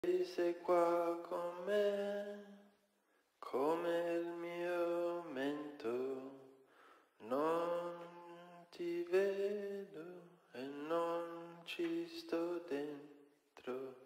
E sei qua con me, come il mio mento, non ti vedo e non ci sto dentro.